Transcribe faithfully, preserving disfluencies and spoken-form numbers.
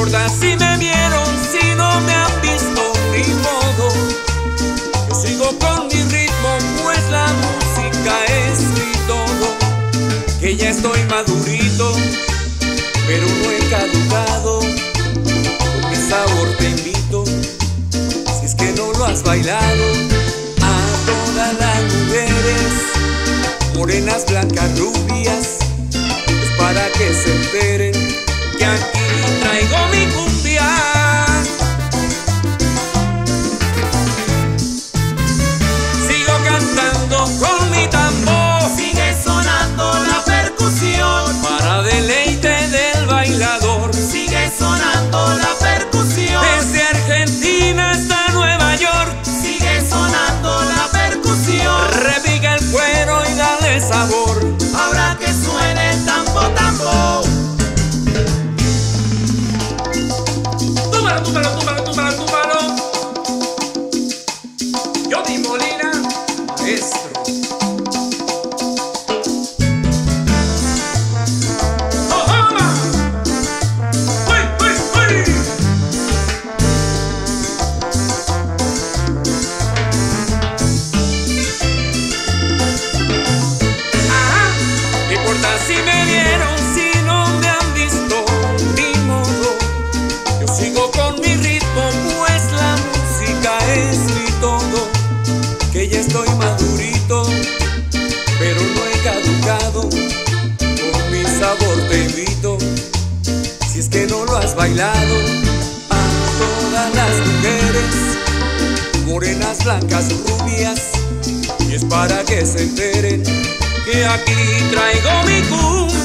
importa si me vieron, si no me han visto, ni modo. Yo sigo con mi ritmo, pues la música es mi todo. Que ya estoy madurito, pero no he caducado. Con mi sabor te invito, si es que no lo has bailado. A todas las mujeres, morenas, blancas, rubias, es para que se enteren que aquí traigo mi cumbia. Sigo cantando con mi tambor, sigue sonando la percusión, para deleite del bailador. sigue sonando la percusión, Desde Argentina hasta Nueva York, sigue sonando la percusión. repica el cuero y dale sabor. Ahora que suene el tambo, tambo. Túmbalo, túmbalo, túmbalo, túmbalo, túmbalo. Johnny Molina, maestro. ¡Ojama! ¡Uy, uy, uy! Ajá. No importa si me vieron, si no me han visto, ni modo. Yo sigo con mi ritmo, pues la música es mi todo. Que ya estoy madurito, pero no he caducado. Con mi sabor te invito, si es que no lo has bailado. A todas las mujeres, morenas, blancas, rubias, y es para que se enteren que aquí traigo mi cumbia.